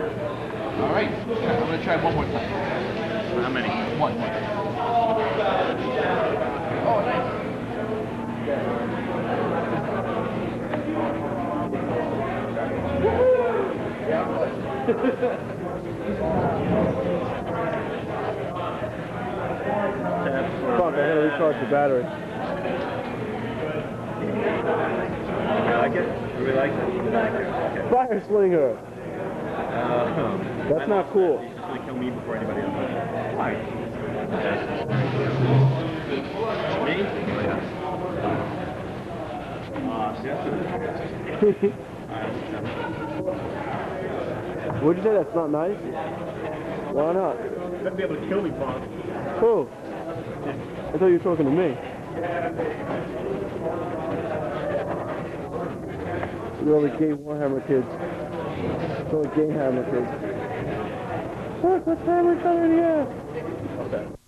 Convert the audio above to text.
All right. I'm gonna try one more time. How many? One. Oh, nice. Fuck, I gotta recharge the battery. You like it? You really like it? Okay. Fire slinger! That's not cool. He's just gonna kill me before anybody else. Why? Me? What'd you say? That's not nice? Why not? You're gonna be able to kill me, Bob. Who? I thought you were talking to me. Look at all the gay Warhammer kids. Look at all the gay Hammer kids. Look, what's Hammer coming in the ass? Okay.